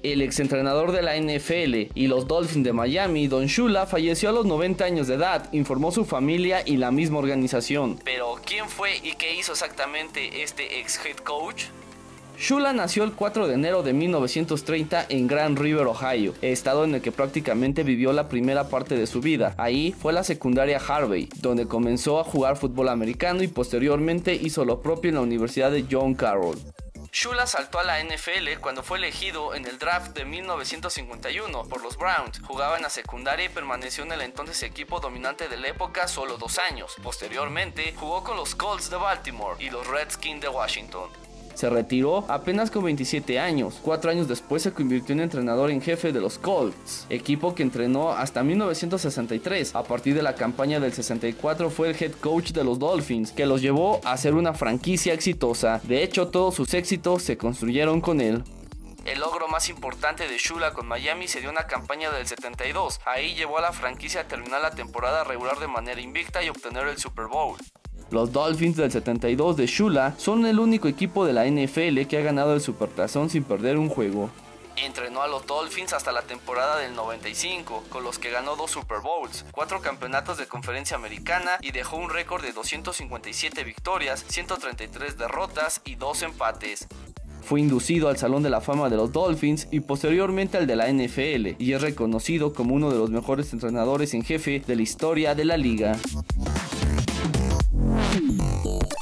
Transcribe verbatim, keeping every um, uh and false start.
El exentrenador de la N F L y los Dolphins de Miami, Don Shula, falleció a los noventa años de edad, informó su familia y la misma organización. Pero, ¿quién fue y qué hizo exactamente este ex head coach? Shula nació el cuatro de enero de mil novecientos treinta en Grand River, Ohio, estado en el que prácticamente vivió la primera parte de su vida. Ahí fue la secundaria Harvey, donde comenzó a jugar fútbol americano y posteriormente hizo lo propio en la Universidad de John Carroll. Shula saltó a la N F L cuando fue elegido en el draft de mil novecientos cincuenta y uno por los Browns. Jugaba en la secundaria y permaneció en el entonces equipo dominante de la época solo dos años. Posteriormente jugó con los Colts de Baltimore y los Redskins de Washington. Se retiró apenas con veintisiete años. Cuatro años después se convirtió en entrenador en jefe de los Colts, equipo que entrenó hasta mil novecientos sesenta y tres. A partir de la campaña del sesenta y cuatro fue el head coach de los Dolphins, que los llevó a ser una franquicia exitosa. De hecho, todos sus éxitos se construyeron con él. El logro más importante de Shula con Miami se dio en la campaña del setenta y dos. Ahí llevó a la franquicia a terminar la temporada regular de manera invicta y obtener el Super Bowl. Los Dolphins del setenta y dos de Shula son el único equipo de la N F L que ha ganado el Supertazón sin perder un juego. Entrenó a los Dolphins hasta la temporada del noventa y cinco, con los que ganó dos Super Bowls, cuatro campeonatos de conferencia americana y dejó un récord de doscientas cincuenta y siete victorias, ciento treinta y tres derrotas y dos empates. Fue inducido al Salón de la Fama de los Dolphins y posteriormente al de la N F L, y es reconocido como uno de los mejores entrenadores en jefe de la historia de la liga.